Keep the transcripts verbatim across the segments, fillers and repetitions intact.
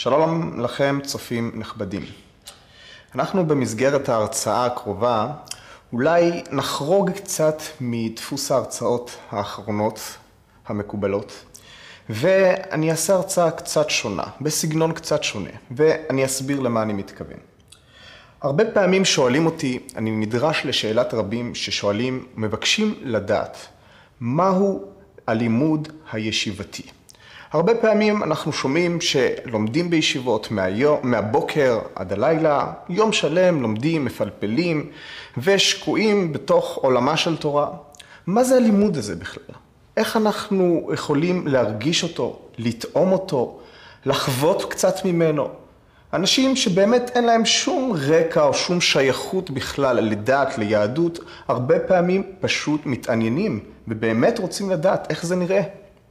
שלום לכם צופים נכבדים. אנחנו במסגרת ההרצאה הקרובה אולי נחרוג קצת מדפוס ההרצאות האחרונות המקובלות, ואני אעשה הרצאה קצת שונה, בסגנון קצת שונה, ואני אסביר למה אני מתכוון. הרבה פעמים שואלים אותי, אני נדרש לשאלת רבים ששואלים, מבקשים לדעת, מהו הלימוד הישיבתי? הרבה פעמים אנחנו שומעים שלומדים בישיבות מהיום, מהבוקר עד הלילה, יום שלם לומדים, מפלפלים ושקועים בתוך עולמה של תורה. מה זה הלימוד הזה בכלל? איך אנחנו יכולים להרגיש אותו, לטעום אותו, לחוות קצת ממנו? אנשים שבאמת אין להם שום רקע או שום שייכות בכלל לדת, ליהדות, הרבה פעמים פשוט מתעניינים ובאמת רוצים לדעת איך זה נראה.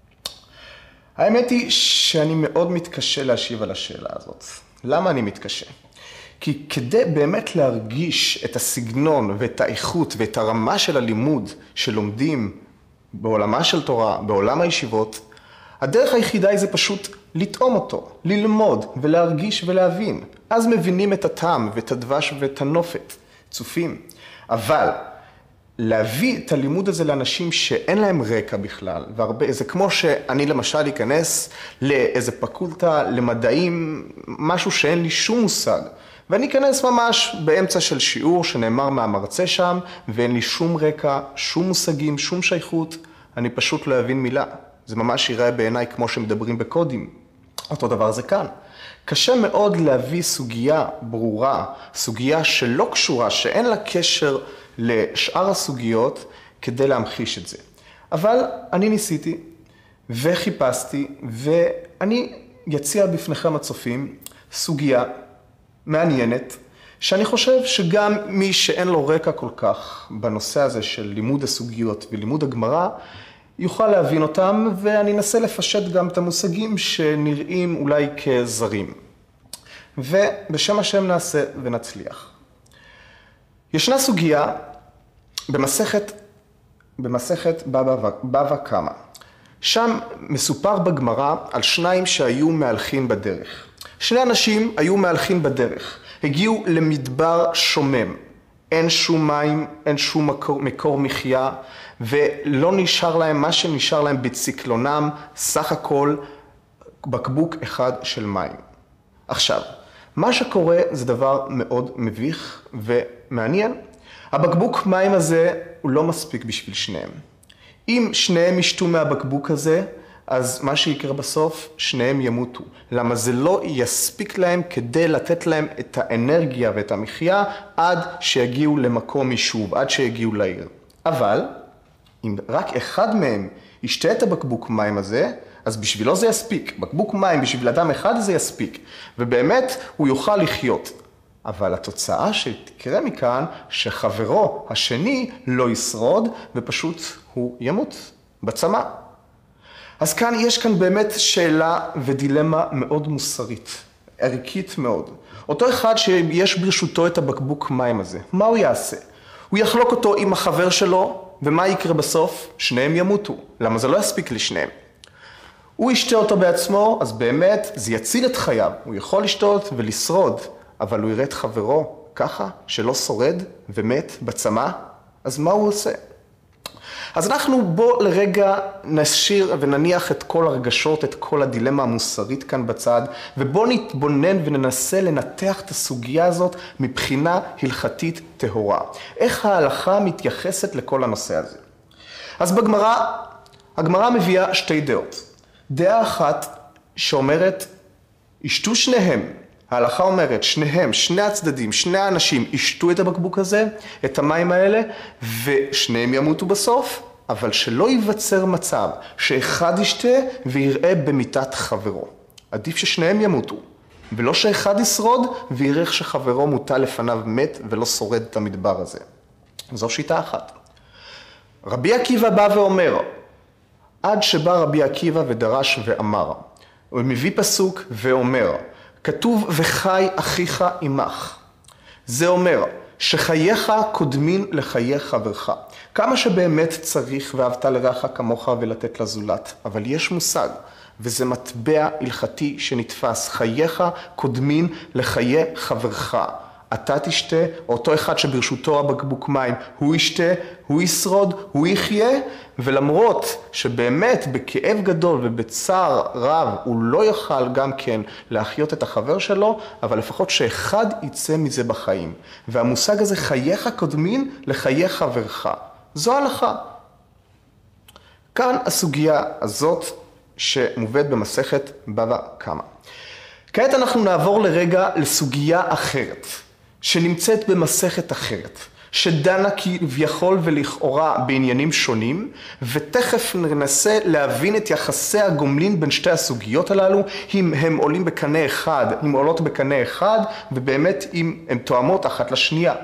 האמת היא שאני מאוד מתקשה להשיב על השאלה הזאת. למה אני מתקשה? כי כדי באמת להרגיש את הסגנון ואת האיכות ואת הרמה של הלימוד שלומדים בעולמה של תורה, בעולם הישיבות, הדרך היחידה היא זה פשוט לטעום אותו, ללמוד ולהרגיש ולהבין. אז מבינים את הטעם ואת הדבש ואת הנופת, צופים. אבל להביא את הלימוד הזה לאנשים שאין להם רקע בכלל, והרבה, זה כמו שאני למשל אכנס לאיזה פקולטה למדעים, משהו שאין לי שום מושג, ואני אכנס ממש באמצע של שיעור שנאמר מהמרצה שם, ואין לי שום רקע, שום מושגים, שום שייכות, אני פשוט לא אבין מילה. זה ממש ייראה בעיניי כמו שמדברים בקודים. אותו דבר זה כאן. קשה מאוד להביא סוגיה ברורה, סוגיה שלא קשורה, שאין לה קשר לשאר הסוגיות כדי להמחיש את זה. אבל אני ניסיתי וחיפשתי, ואני יציע בפניכם הצופים סוגיה מעניינת, שאני חושב שגם מי שאין לו רקע כל כך בנושא הזה של לימוד הסוגיות ולימוד הגמרא, יוכל להבין אותם, ואני אנסה לפשט גם את המושגים שנראים אולי כזרים. ובשם השם נעשה ונצליח. ישנה סוגיה במסכת, במסכת בבא, בבא קמא. שם מסופר בגמרא על שניים שהיו מהלכים בדרך. שני אנשים היו מהלכים בדרך, הגיעו למדבר שומם. אין שום מים, אין שום מקור, מקור מחיה, ולא נשאר להם, מה שנשאר להם בציקלונם, סך הכל בקבוק אחד של מים. עכשיו, מה שקורה זה דבר מאוד מביך ומעניין. הבקבוק מים הזה הוא לא מספיק בשביל שניהם. אם שניהם ישתו מהבקבוק הזה, אז מה שיקרה בסוף, שניהם ימותו. למה זה לא יספיק להם כדי לתת להם את האנרגיה ואת המחיה עד שיגיעו למקום יישוב, עד שיגיעו לעיר. אבל אם רק אחד מהם ישתה את הבקבוק מים הזה, אז בשבילו זה יספיק. בקבוק מים בשביל אדם אחד זה יספיק. ובאמת הוא יוכל לחיות. אבל התוצאה שתקרה מכאן, שחברו השני לא ישרוד ופשוט הוא ימות בצמא. אז כאן יש כאן באמת שאלה ודילמה מאוד מוסרית, ערכית מאוד. אותו אחד שיש ברשותו את הבקבוק מים הזה, מה הוא יעשה? הוא יחלוק אותו עם החבר שלו, ומה יקרה בסוף? שניהם ימותו. למה זה לא יספיק לשניהם? הוא ישתה אותו בעצמו, אז באמת זה יציל את חייו. הוא יכול לשתות ולשרוד, אבל הוא יראה את חברו ככה, שלא שורד ומת בצמא, אז מה הוא עושה? אז אנחנו בוא לרגע נשאיר ונניח את כל הרגשות, את כל הדילמה המוסרית כאן בצד, ובוא נתבונן וננסה לנתח את הסוגיה הזאת מבחינה הלכתית טהורה. איך ההלכה מתייחסת לכל הנושא הזה? אז בגמרא, הגמרא מביאה שתי דעות. דעה אחת שאומרת, ישתו שניהם. ההלכה אומרת, שניהם, שני הצדדים, שני האנשים ישתו את הבקבוק הזה, את המים האלה, ושניהם ימותו בסוף, אבל שלא ייווצר מצב שאחד ישתה ויראה במיטת חברו. עדיף ששניהם ימותו, ולא שאחד ישרוד ויראה איך שחברו מוטל לפניו מת ולא שורד את המדבר הזה. זו שיטה אחת. רבי עקיבא בא ואומר, עד שבא רבי עקיבא ודרש ואמר, הוא מביא פסוק ואומר, כתוב וחי אחיך עמך. זה אומר שחייך קודמים לחיי חברך. כמה שבאמת צריך ואהבת לרעך כמוך ולתת לזולת. אבל יש מושג, וזה מטבע הלכתי שנתפס. חייך קודמים לחיי חברך. אתה תשתה, אותו אחד שברשותו הבקבוק מים, הוא ישתה, הוא ישרוד, הוא יחיה, ולמרות שבאמת בכאב גדול ובצער רב הוא לא יוכל גם כן להחיות את החבר שלו, אבל לפחות שאחד יצא מזה בחיים. והמושג הזה, חייך קודמים לחיי חברך. זו ההלכה. כאן הסוגיה הזאת שמובאת במסכת בבא קמא. כעת אנחנו נעבור לרגע לסוגיה אחרת, שנמצאת במסכת אחרת, שדנה כביכול ולכאורה בעניינים שונים, ותכף ננסה להבין את יחסי הגומלין בין שתי הסוגיות הללו, אם הם עולים בקנה אחד, אם עולות בקנה אחד, ובאמת אם הן תואמות אחת לשנייה.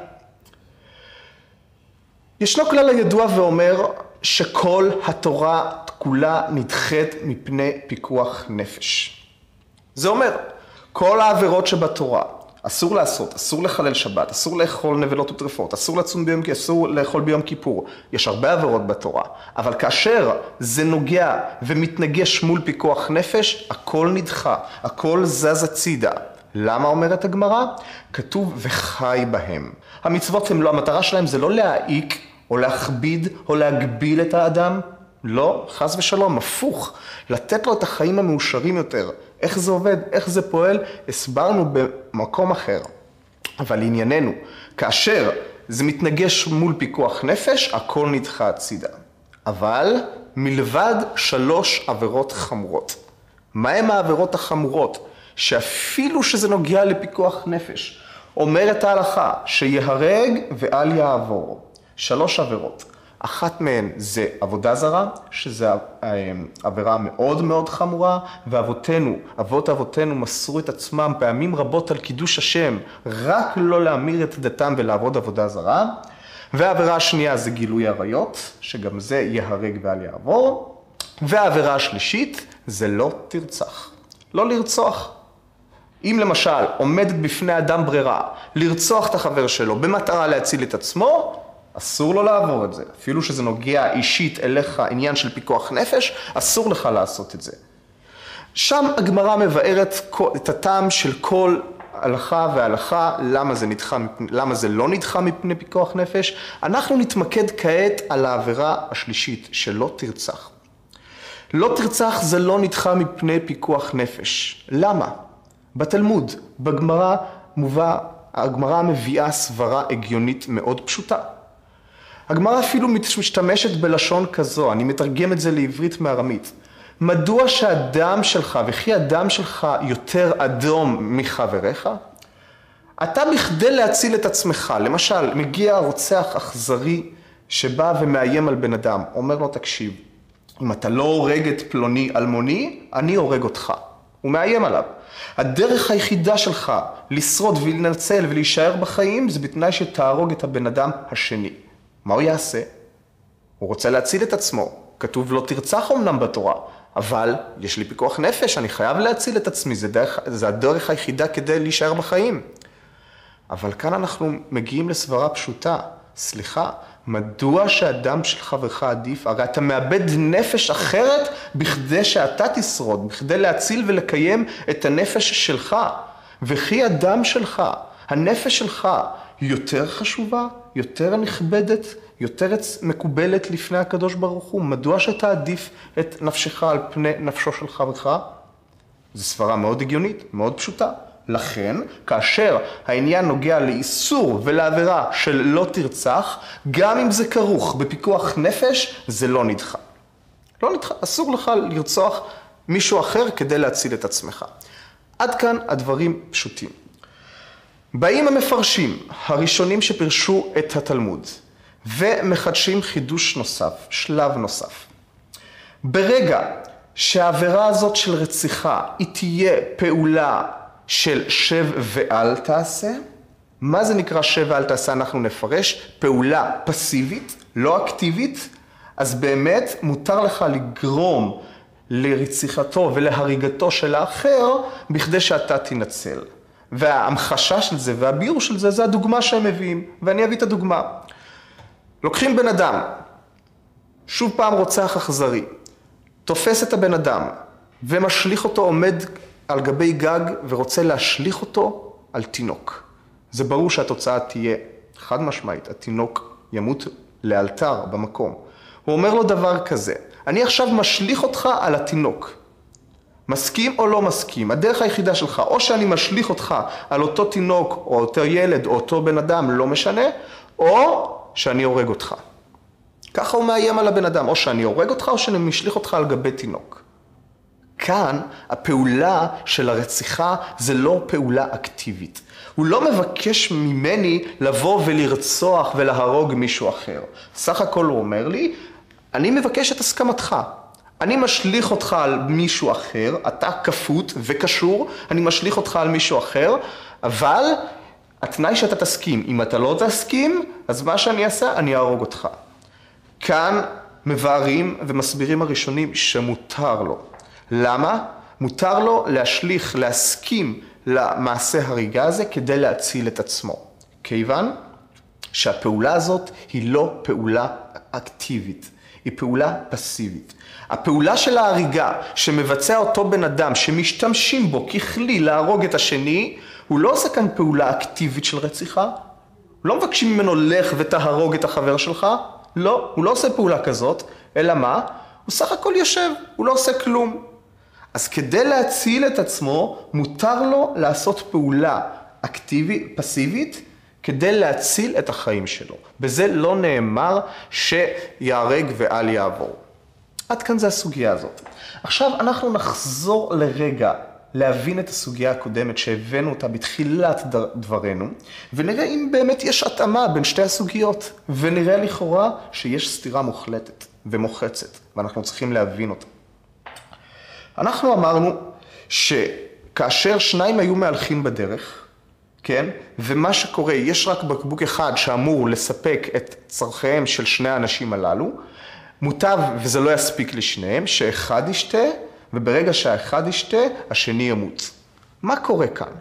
ישנו כלל הידוע ואומר שכל התורה כולה נדחית מפני פיקוח נפש. זה אומר, כל העבירות שבתורה, אסור לעשות, אסור לחלל שבת, אסור לאכול נבלות וטרפות, אסור לצום ביום, אסור לאכול ביום כיפור. יש הרבה עבירות בתורה, אבל כאשר זה נוגע ומתנגש מול פיקוח נפש, הכל נדחה, הכל זז הצידה. למה אומרת הגמרא? כתוב וחי בהם. המצוות הם לא, המטרה שלהם זה לא להעיק או להכביד או להגביל את האדם. לא, חס ושלום, הפוך. לתת לו את החיים המאושרים יותר. איך זה עובד, איך זה פועל, הסברנו במקום אחר. אבל ענייננו, כאשר זה מתנגש מול פיקוח נפש, הכל נדחה הצידה. אבל מלבד שלוש עבירות חמורות. מה הם העבירות החמורות? שאפילו שזה נוגע לפיקוח נפש, אומרת ההלכה שיהרג ואל יעבור. שלוש עבירות. אחת מהן זה עבודה זרה, שזה עבירה מאוד מאוד חמורה, ואבותינו, אבות אבותינו מסרו את עצמם פעמים רבות על קידוש השם, רק לא להמיר את דתם ולעבוד עבודה זרה. והעבירה השנייה זה גילוי עריות, שגם זה יהרג ואל יעבור. והעבירה השלישית זה לא תרצח. לא לרצוח. אם למשל עומדת בפני אדם ברירה לרצוח את החבר שלו במטרה להציל את עצמו, אסור לו לעבור את זה. אפילו שזה נוגע אישית אליך עניין של פיקוח נפש, אסור לך לעשות את זה. שם הגמרא מבארת את הטעם של כל הלכה והלכה, למה זה, נדחה, למה זה לא נדחה מפני פיקוח נפש. אנחנו נתמקד כעת על העבירה השלישית, שלא תרצח. לא תרצח זה לא נדחה מפני פיקוח נפש. למה? בתלמוד, בגמרא מובא, הגמרא מביאה סברה הגיונית מאוד פשוטה. הגמרא אפילו משתמשת בלשון כזו, אני מתרגם את זה לעברית מארמית. מדוע שהדם שלך וכי הדם שלך יותר אדום מחבריך? אתה בכדי להציל את עצמך, למשל, מגיע רוצח אכזרי שבא ומאיים על בן אדם, אומר לו תקשיב, אם אתה לא הורג את פלוני אלמוני, אני הורג אותך. הוא מאיים עליו. הדרך היחידה שלך לשרוד ולנצל ולהישאר בחיים זה בתנאי שתהרוג את הבן אדם השני. מה הוא יעשה? הוא רוצה להציל את עצמו. כתוב לא תרצח אמנם בתורה, אבל יש לי פיקוח נפש, אני חייב להציל את עצמי, זה, דרך, זה הדרך היחידה כדי להישאר בחיים. אבל כאן אנחנו מגיעים לסברה פשוטה. סליחה, מדוע שהדם של חברך עדיף? הרי אתה מאבד נפש אחרת בכדי שאתה תשרוד, בכדי להציל ולקיים את הנפש שלך. וכי הדם שלך, הנפש שלך, יותר חשובה, יותר נכבדת, יותר מקובלת לפני הקדוש ברוך הוא. מדוע שאתה עדיף את נפשך על פני נפשו של חברך? זו סברה מאוד הגיונית, מאוד פשוטה. לכן, כאשר העניין נוגע לאיסור ולעבירה של לא תרצח, גם אם זה כרוך בפיקוח נפש, זה לא נדחה. לא נדחה, אסור לך לרצוח מישהו אחר כדי להציל את עצמך. עד כאן הדברים פשוטים. באים המפרשים, הראשונים שפרשו את התלמוד, ומחדשים חידוש נוסף, שלב נוסף. ברגע שהעבירה הזאת של רציחה היא תהיה פעולה של שב ואל תעשה, מה זה נקרא שב ואל תעשה? אנחנו נפרש פעולה פסיבית, לא אקטיבית, אז באמת מותר לך לגרום לרציחתו ולהריגתו של האחר בכדי שאתה תנצל. וההמחשה של זה והביור של זה, זה הדוגמה שהם מביאים, ואני אביא את הדוגמה. לוקחים בן אדם, שוב פעם רוצח אכזרי, תופס את הבן אדם, ומשליך אותו, עומד על גבי גג ורוצה להשליך אותו על תינוק. זה ברור שהתוצאה תהיה חד משמעית, התינוק ימות לאלתר במקום. הוא אומר לו דבר כזה, אני עכשיו משליך אותך על התינוק. מסכים או לא מסכים? הדרך היחידה שלך, או שאני משליך אותך על אותו תינוק, או אותו ילד, או אותו בן אדם, לא משנה, או שאני הורג אותך. ככה הוא מאיים על הבן אדם, או שאני הורג אותך, או שאני משליך אותך על גבי תינוק. כאן, הפעולה של הרציחה זה לא פעולה אקטיבית. הוא לא מבקש ממני לבוא ולרצוח ולהרוג מישהו אחר. סך הכל הוא אומר לי, אני מבקש את הסכמתך. אני משליך אותך על מישהו אחר, אתה כפות וקשור, אני משליך אותך על מישהו אחר, אבל התנאי שאתה תסכים. אם אתה לא תסכים, אז מה שאני אעשה, אני אהרוג אותך. כאן מבארים ומסבירים הראשונים שמותר לו. למה? מותר לו להשליך, להסכים למעשה הריגה הזה כדי להציל את עצמו. כיוון שהפעולה הזאת היא לא פעולה אקטיבית, היא פעולה פסיבית. הפעולה של ההריגה שמבצע אותו בן אדם שמשתמשים בו ככלי להרוג את השני, הוא לא עושה כאן פעולה אקטיבית של רציחה. לא מבקשים ממנו לך ותהרוג את החבר שלך. לא, הוא לא עושה פעולה כזאת, אלא מה? הוא סך הכל יושב, הוא לא עושה כלום. אז כדי להציל את עצמו, מותר לו לעשות פעולה אקטיבית, פסיבית, כדי להציל את החיים שלו. בזה לא נאמר שיהרג ואל יעבור. עד כאן זה הסוגיה הזאת. עכשיו אנחנו נחזור לרגע להבין את הסוגיה הקודמת שהבאנו אותה בתחילת דברנו, ונראה אם באמת יש התאמה בין שתי הסוגיות, ונראה לכאורה שיש סתירה מוחלטת ומוחצת, ואנחנו צריכים להבין אותה. אנחנו אמרנו שכאשר שניים היו מהלכים בדרך, כן? ומה שקורה, יש רק בקבוק אחד שאמור לספק את צרכיהם של שני האנשים הללו, מוטב, וזה לא יספיק לשניהם, שאחד ישתה, וברגע שהאחד ישתה, השני ימות. מה קורה כאן?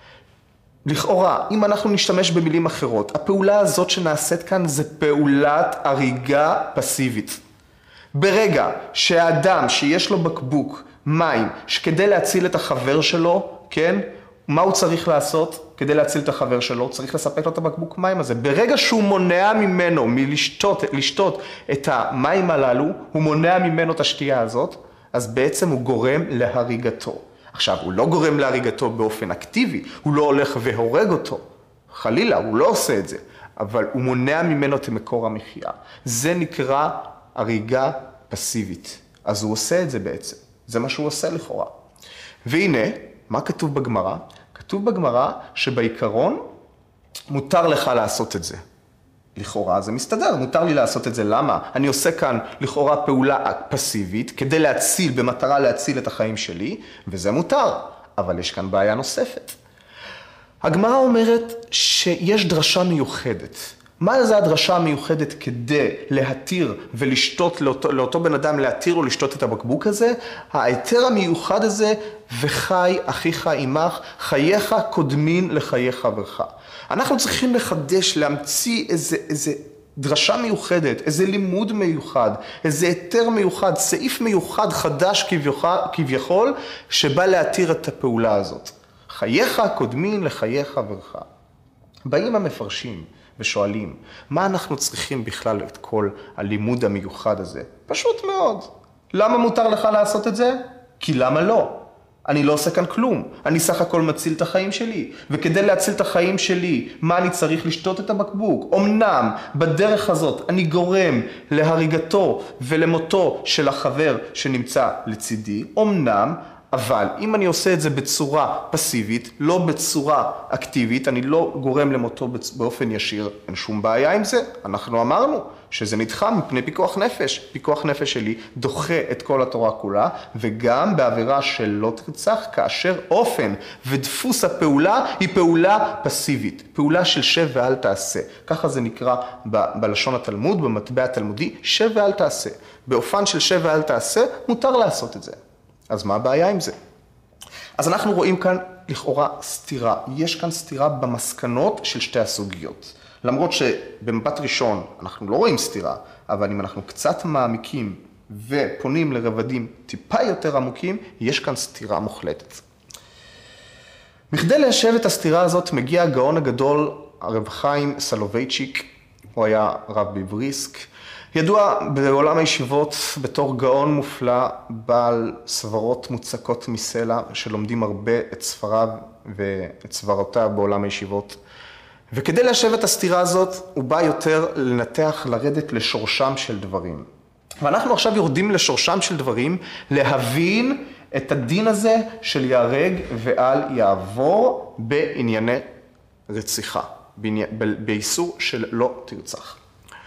לכאורה, אם אנחנו נשתמש במילים אחרות, הפעולה הזאת שנעשית כאן זה פעולת הריגה פסיבית. ברגע שהאדם שיש לו בקבוק מים, שכדי להציל את החבר שלו, כן? מה הוא צריך לעשות כדי להציל את החבר שלו? צריך לספק לו את הבקבוק מים הזה. ברגע שהוא מונע ממנו מלשתות לשתות את המים הללו, הוא מונע ממנו את השתייה הזאת, אז בעצם הוא גורם להריגתו. עכשיו, הוא לא גורם להריגתו באופן אקטיבי, הוא לא הולך והורג אותו. חלילה, הוא לא עושה את זה, אבל הוא מונע ממנו את מקור המחיה. זה נקרא הריגה פסיבית. אז הוא עושה את זה בעצם. זה מה שהוא עושה לכאורה. והנה, מה כתוב בגמרא? כתוב בגמרא שבעיקרון מותר לך לעשות את זה. לכאורה זה מסתדר, מותר לי לעשות את זה. למה? אני עושה כאן לכאורה פעולה פסיבית כדי להציל, במטרה להציל את החיים שלי, וזה מותר. אבל יש כאן בעיה נוספת. הגמרא אומרת שיש דרשה מיוחדת. מה זה הדרשה המיוחדת כדי להתיר ולשתות לאותו, לאותו בן אדם, להתיר לו לשתות את הבקבוק הזה? ההיתר המיוחד הזה, וחי אחיך עמך, חייך קודמין לחיי חברך. אנחנו צריכים לחדש, להמציא איזה, איזה דרשה מיוחדת, איזה לימוד מיוחד, איזה היתר מיוחד, סעיף מיוחד חדש כביכול, כביכול שבא להתיר את הפעולה הזאת. חייך קודמין לחיי חברך. באים המפרשים ושואלים, מה אנחנו צריכים בכלל את כל הלימוד המיוחד הזה? פשוט מאוד. למה מותר לך לעשות את זה? כי למה לא? אני לא עושה כאן כלום. אני סך הכל מציל את החיים שלי. וכדי להציל את החיים שלי, מה אני צריך לשתות את הבקבוק? אמנם, בדרך הזאת אני גורם להריגתו ולמותו של החבר שנמצא לצידי. אמנם, אבל אם אני עושה את זה בצורה פסיבית, לא בצורה אקטיבית, אני לא גורם למותו באופן ישיר, אין שום בעיה עם זה. אנחנו אמרנו שזה נדחה מפני פיקוח נפש. פיקוח נפש שלי דוחה את כל התורה כולה, וגם בעבירה של לא תרצח, כאשר אופן ודפוס הפעולה היא פעולה פסיבית. פעולה של שב ואל תעשה. ככה זה נקרא ב- בלשון התלמוד, במטבע התלמודי, שב ואל תעשה. באופן של שב ואל תעשה, מותר לעשות את זה. אז מה הבעיה עם זה? אז אנחנו רואים כאן לכאורה סתירה. יש כאן סתירה במסקנות של שתי הסוגיות. למרות שבמבט ראשון אנחנו לא רואים סתירה, אבל אם אנחנו קצת מעמיקים ופונים לרבדים טיפה יותר עמוקים, יש כאן סתירה מוחלטת. בכדי ליישב את הסתירה הזאת מגיע הגאון הגדול, הרב חיים סולובייצ'יק, הוא היה רב בבריסק, ידוע בעולם הישיבות בתור גאון מופלא, בעל סברות מוצקות מסלע, שלומדים הרבה את ספריו ואת סברותיו בעולם הישיבות. וכדי ליישב את הסתירה הזאת, הוא בא יותר לנתח, לרדת לשורשם של דברים. ואנחנו עכשיו יורדים לשורשם של דברים, להבין את הדין הזה של ייהרג ואל יעבור בענייני רציחה, באיסור של לא תרצח.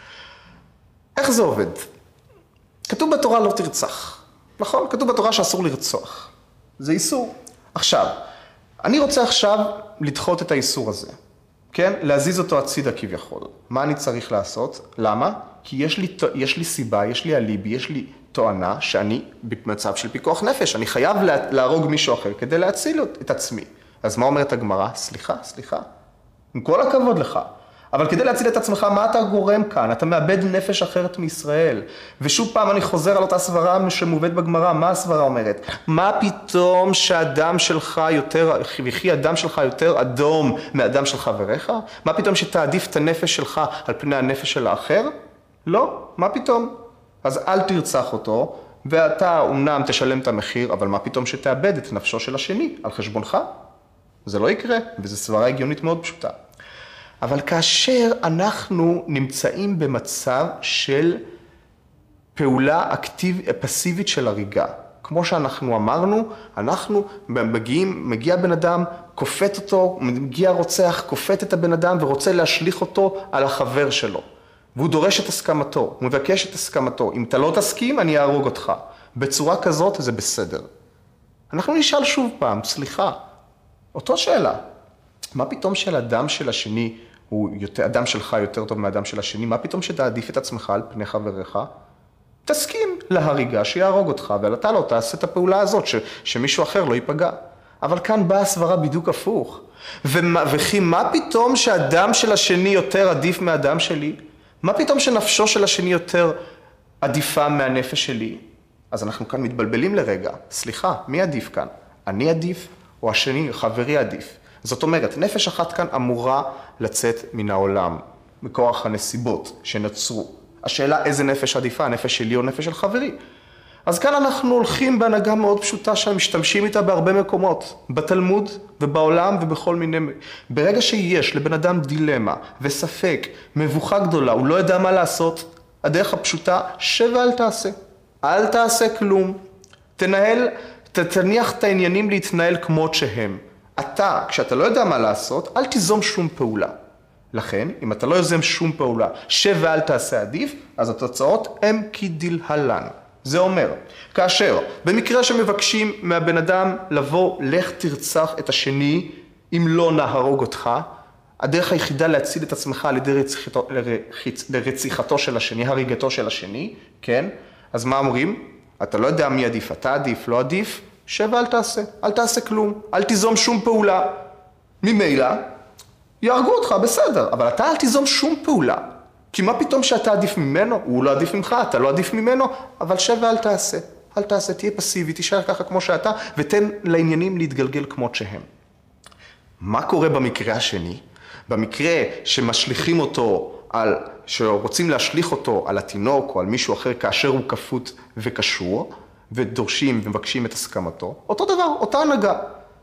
איך זה עובד? כתוב בתורה לא תרצח, נכון? כתוב בתורה שאסור לרצוח. זה איסור. עכשיו, אני רוצה עכשיו לדחות את האיסור הזה, כן? להזיז אותו הצידה כביכול. מה אני צריך לעשות? למה? כי יש לי, יש לי סיבה, יש לי אליבי, יש לי תואנה שאני במצב של פיקוח נפש. אני חייב להרוג מישהו אחר כדי להציל את עצמי. אז מה אומרת הגמרא? סליחה, סליחה. עם כל הכבוד לך. אבל כדי להציל את עצמך, מה אתה גורם כאן? אתה מאבד נפש אחרת מישראל. ושוב פעם אני חוזר על אותה סברה שמובאת בגמרא. מה הסברה אומרת? מה פתאום שהדם שלך יותר, וכי הדם שלך יותר אדום מהדם של חבריך? מה פתאום שתעדיף את הנפש שלך על פני הנפש של האחר? לא, מה פתאום? אז אל תרצח אותו, ואתה אומנם תשלם את המחיר, אבל מה פתאום שתאבד את נפשו של השני על חשבונך? זה לא יקרה, וזו סברה הגיונית מאוד פשוטה. אבל כאשר אנחנו נמצאים במצב של פעולה אקטיב, פסיבית של הריגה, כמו שאנחנו אמרנו, אנחנו מגיעים, מגיע בן אדם, כופת אותו, מגיע רוצח, כופת את הבן אדם ורוצה להשליך אותו על החבר שלו. והוא דורש את הסכמתו, הוא מבקש את הסכמתו. אם אתה לא תסכים, אני אהרוג אותך. בצורה כזאת זה בסדר. אנחנו נשאל שוב פעם, סליחה, אותו שאלה. מה פתאום של הדם של השני, הוא יותר, הדם שלך יותר טוב מהדם של השני, מה פתאום שתעדיף את עצמך על פני חבריך? תסכים להריגה שיהרוג אותך, אבל אתה לא תעשה את הפעולה הזאת, ש, שמישהו אחר לא ייפגע. אבל כאן באה הסברה בדיוק הפוך. ומה, וכי מה פתאום שהדם של השני יותר עדיף מהדם שלי? מה פתאום שנפשו של השני יותר עדיפה מהנפש שלי? אז אנחנו כאן מתבלבלים לרגע. סליחה, מי עדיף כאן? אני עדיף או השני, חברי עדיף? זאת אומרת, נפש אחת כאן אמורה לצאת מן העולם, מכוח הנסיבות שנוצרו. השאלה איזה נפש עדיפה, נפש שלי או נפש של חברי. אז כאן אנחנו הולכים בהנהגה מאוד פשוטה שמשתמשים איתה בהרבה מקומות, בתלמוד ובעולם ובכל מיני... ברגע שיש לבן אדם דילמה וספק, מבוכה גדולה, הוא לא יודע מה לעשות, הדרך הפשוטה, שב ואל תעשה. אל תעשה כלום. תנהל, תניח את העניינים להתנהל כמות שהם. אתה, כשאתה לא יודע מה לעשות, אל תיזום שום פעולה. לכן, אם אתה לא יוזם שום פעולה, שב ואל תעשה עדיף, אז התוצאות הן כדלהלן. זה אומר, כאשר במקרה שמבקשים מהבן אדם לבוא, לך תרצח את השני, אם לא נהרוג אותך, הדרך היחידה להציל את עצמך על ידי רציחתו, לרציח, לרציחתו של השני, הריגתו של השני, כן? אז מה אומרים? אתה לא יודע מי עדיף, אתה עדיף, לא עדיף, שב ואל תעשה, אל תעשה כלום, אל תיזום שום פעולה. ממילא, יהרגו אותך, בסדר, אבל אתה אל תיזום שום פעולה. כי מה פתאום שאתה עדיף ממנו? הוא לא עדיף ממך, אתה לא עדיף ממנו, אבל שב ואל תעשה. אל תעשה, תהיה פסיבי, תישאר ככה כמו שאתה, ותן לעניינים להתגלגל כמות שהם. מה קורה במקרה השני? במקרה שמשליכים אותו, על, שרוצים להשליך אותו על התינוק או על מישהו אחר כאשר הוא כפות וקשור, ודורשים ומבקשים את הסכמתו, אותו דבר, אותה הנהגה.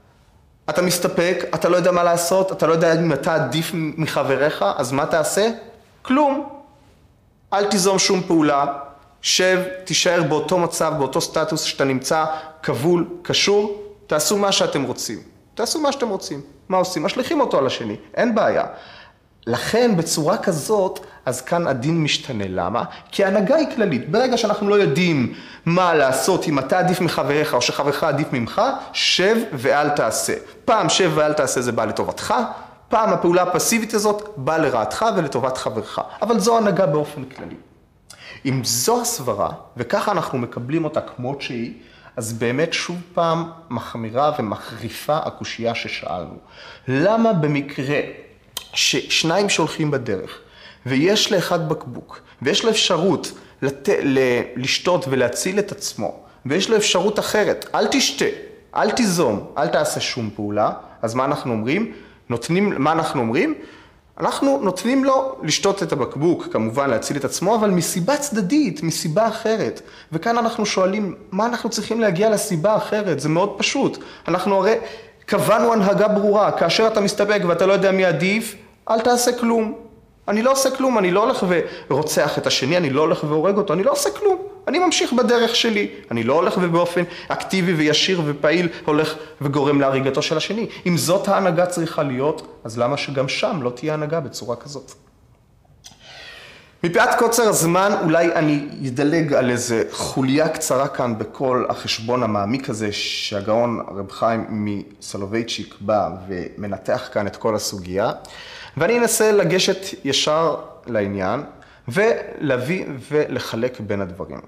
אתה מסתפק, אתה לא יודע מה לעשות, אתה לא יודע אם אתה עדיף מחבריך, אז מה תעשה? כלום. אל תיזום שום פעולה, שב, תישאר באותו מצב, באותו סטטוס שאתה נמצא, כבול, קשור, תעשו מה שאתם רוצים. תעשו מה שאתם רוצים. מה עושים? משליכים אותו על השני, אין בעיה. לכן בצורה כזאת, אז כאן הדין משתנה. למה? כי ההנהגה היא כללית. ברגע שאנחנו לא יודעים מה לעשות, אם אתה עדיף מחבריך או שחברך עדיף ממך, שב ואל תעשה. פעם שב ואל תעשה זה בא לטובתך, פעם הפעולה הפסיבית הזאת באה לרעתך ולטובת חברך. אבל זו ההנהגה באופן כללי. אם זו הסברה, וככה אנחנו מקבלים אותה כמות שהיא, אז באמת שוב פעם מחמירה ומחריפה הקושייה ששאלנו. למה במקרה ששניים שהולכים בדרך, ויש לאחד בקבוק, ויש לו אפשרות לת... ל... לשתות ולהציל את עצמו, ויש לו אפשרות אחרת, אל תשתה, אל תיזום, אל תעשה שום פעולה, אז מה אנחנו אומרים? נותנים, מה אנחנו אומרים? אנחנו נותנים לו לשתות את הבקבוק, כמובן להציל את עצמו, אבל מסיבה צדדית, מסיבה אחרת. וכאן אנחנו שואלים, מה אנחנו צריכים להגיע לסיבה אחרת? זה מאוד פשוט. אנחנו הרי קבענו הנהגה ברורה, כאשר אתה מסתבק ואתה לא יודע מי עדיף, אל תעשה כלום. אני לא עושה כלום, אני לא הולך ורוצח את השני, אני לא הולך והורג אותו, אני לא עושה כלום. אני ממשיך בדרך שלי, אני לא הולך ובאופן אקטיבי וישיר ופעיל הולך וגורם להריגתו של השני. אם זאת ההנהגה צריכה להיות, אז למה שגם שם לא תהיה הנהגה בצורה כזאת? מפאת קוצר הזמן אולי אני אדלג על איזה חוליה קצרה כאן בכל החשבון המעמיק הזה שהגאון רב חיים מסולובייצ'יק בא ומנתח כאן את כל הסוגיה, ואני אנסה לגשת ישר לעניין ולהביא ולחלק בין הדברים.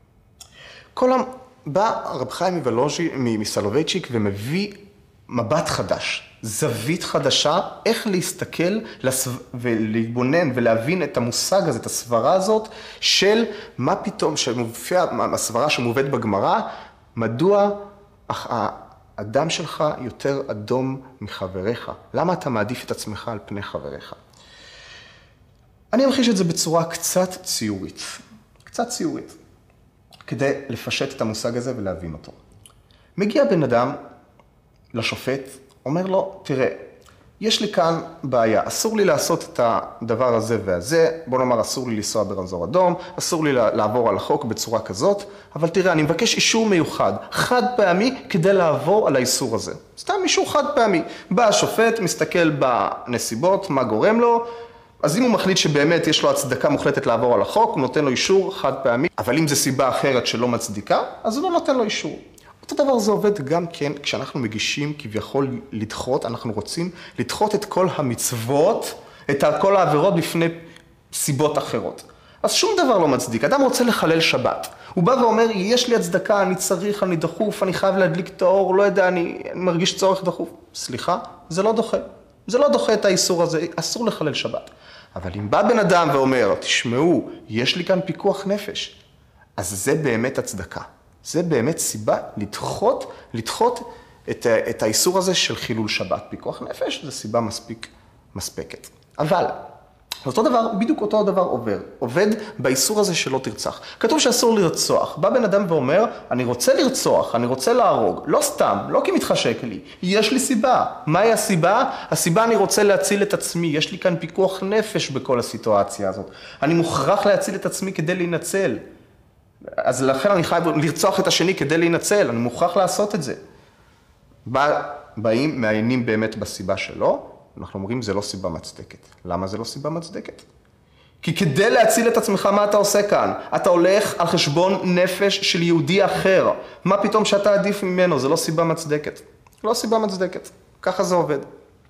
כל פעם בא רב חיים מסולובייצ'יק ומביא מבט חדש, זווית חדשה, איך להסתכל ולהתבונן ולהבין את המושג הזה, את הסברה הזאת של מה פתאום, שמופיע, הסברה שמובאת בגמרא, מדוע האדם שלך יותר אדום מחבריך? למה אתה מעדיף את עצמך על פני חבריך? אני אמחיש את זה בצורה קצת ציורית, קצת ציורית, כדי לפשט את המושג הזה ולהבין אותו. מגיע בן אדם לשופט, אומר לו, תראה, יש לי כאן בעיה, אסור לי לעשות את הדבר הזה והזה, בוא נאמר, אסור לי לנסוע ברמזור אדום, אסור לי לעבור על החוק בצורה כזאת, אבל תראה, אני מבקש אישור מיוחד, חד פעמי, כדי לעבור על האיסור הזה. סתם אישור חד פעמי. בא השופט, מסתכל בנסיבות, מה גורם לו, אז אם הוא מחליט שבאמת יש לו הצדקה מוחלטת לעבור על החוק, הוא נותן לו אישור חד פעמי, אבל אם זו סיבה אחרת שלא מצדיקה, אז הוא לא נותן לו אישור. אותו דבר זה עובד גם כן כשאנחנו מגישים כביכול לדחות, אנחנו רוצים לדחות את כל המצוות, את כל העבירות בפני סיבות אחרות. אז שום דבר לא מצדיק, אדם רוצה לחלל שבת. הוא בא ואומר, יש לי הצדקה, אני צריך, אני דחוף, אני חייב להדליק את האור, לא יודע, אני מרגיש צורך דחוף. סליחה, זה לא דוחה. זה לא דוחה את האיסור הזה, אסור לחלל שבת. אבל אם בא בן אדם ואומר, תשמעו, יש לי כאן פיקוח נפש, אז זה באמת הצדקה. זה באמת סיבה לדחות, לדחות את, את האיסור הזה של חילול שבת. פיקוח נפש זה סיבה מספיק, מספקת. אבל, אותו דבר, בדיוק אותו הדבר עובר, עובד באיסור הזה שלא תרצח. כתוב שאסור לרצוח. בא בן אדם ואומר, אני רוצה לרצוח, אני רוצה להרוג. לא סתם, לא כי מתחשק לי. יש לי סיבה. מהי הסיבה? הסיבה אני רוצה להציל את עצמי. יש לי כאן פיקוח נפש בכל הסיטואציה הזאת. אני מוכרח להציל את עצמי כדי להינצל. אז לכן אני חייב לרצוח את השני כדי להינצל, אני מוכרח לעשות את זה. בא, באים, מעיינים באמת בסיבה שלו, אנחנו אומרים זה לא סיבה מצדקת. למה זה לא סיבה מצדקת? כי כדי להציל את עצמך, מה אתה עושה כאן? אתה הולך על חשבון נפש של יהודי אחר. מה פתאום שאתה עדיף ממנו? זה לא סיבה מצדקת. לא סיבה מצדקת. ככה זה עובד.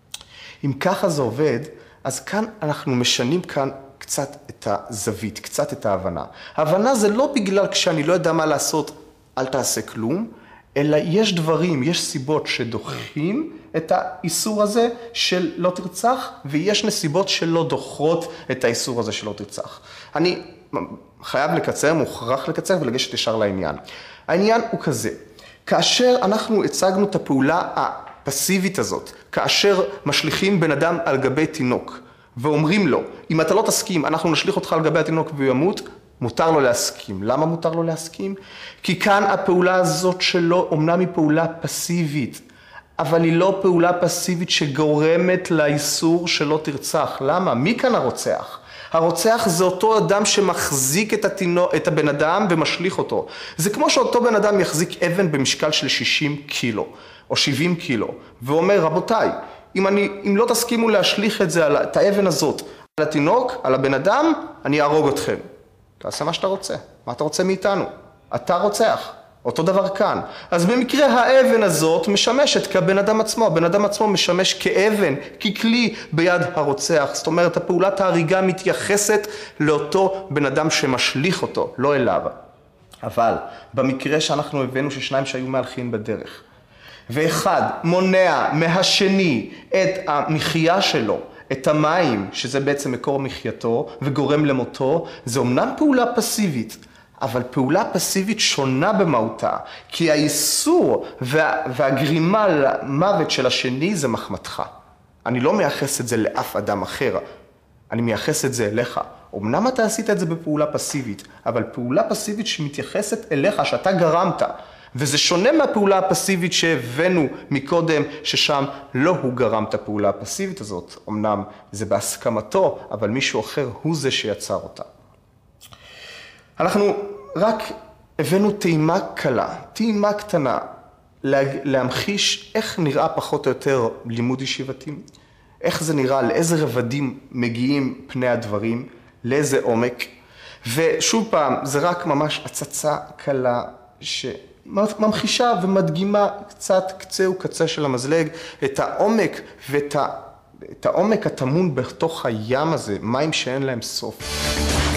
אם ככה זה עובד, אז כאן אנחנו משנים כאן קצת את הזווית, קצת את ההבנה. ההבנה זה לא בגלל כשאני לא יודע מה לעשות, אל תעשה כלום, אלא יש דברים, יש סיבות שדוחים את האיסור הזה של לא תרצח, ויש נסיבות שלא דוחות את האיסור הזה של לא תרצח. אני חייב לקצר, מוכרח לקצר ולגשת ישר לעניין. העניין הוא כזה, כאשר אנחנו הצגנו את הפעולה הפסיבית הזאת, כאשר משליכים בן אדם על גבי תינוק, ואומרים לו, אם אתה לא תסכים, אנחנו נשליך אותך על גבי התינוק והוא ימות, מותר לו להסכים. למה מותר לו להסכים? כי כאן הפעולה הזאת שלו אומנם היא פעולה פסיבית, אבל היא לא פעולה פסיבית שגורמת לאיסור שלא תרצח. למה? מי כאן הרוצח? הרוצח זה אותו אדם שמחזיק את, התינו, את הבן אדם ומשליך אותו. זה כמו שאותו בן אדם יחזיק אבן במשקל של שישים קילו או שבעים קילו, ואומר, רבותיי, אם, אני, אם לא תסכימו להשליך את זה, על, את האבן הזאת, על התינוק, על הבן אדם, אני אהרוג אתכם. תעשה מה שאתה רוצה. מה אתה רוצה מאיתנו? אתה רוצח. אותו דבר כאן. אז במקרה האבן הזאת משמשת כבן אדם עצמו. הבן אדם עצמו משמש כאבן, ככלי ביד הרוצח. זאת אומרת, הפעולת ההריגה מתייחסת לאותו בן אדם שמשליך אותו, לא אליו. אבל במקרה שאנחנו הבאנו ששניים שהיו מהלכים בדרך, ואחד מונע מהשני את המחיה שלו, את המים, שזה בעצם מקור מחייתו וגורם למותו, זה אומנם פעולה פסיבית, אבל פעולה פסיבית שונה במהותה, כי האיסור וה, והגרימה למוות של השני זה מחמתך. אני לא מייחס את זה לאף אדם אחר, אני מייחס את זה אליך. אמנם אתה עשית את זה בפעולה פסיבית, אבל פעולה פסיבית שמתייחסת אליך, שאתה גרמת, וזה שונה מהפעולה הפסיבית שהבאנו מקודם, ששם לא הוא גרם את הפעולה הפסיבית הזאת. אמנם זה בהסכמתו, אבל מישהו אחר הוא זה שיצר אותה. אנחנו רק הבאנו טעימה קלה, טעימה קטנה, להמחיש איך נראה פחות או יותר לימוד ישיבתי, איך זה נראה, לאיזה רבדים מגיעים פני הדברים, לאיזה עומק, ושוב פעם, זה רק ממש הצצה קלה שממחישה ומדגימה קצת קצה וקצה של המזלג, את העומק ואת ה... את העומק הטמון בתוך הים הזה, מים שאין להם סוף.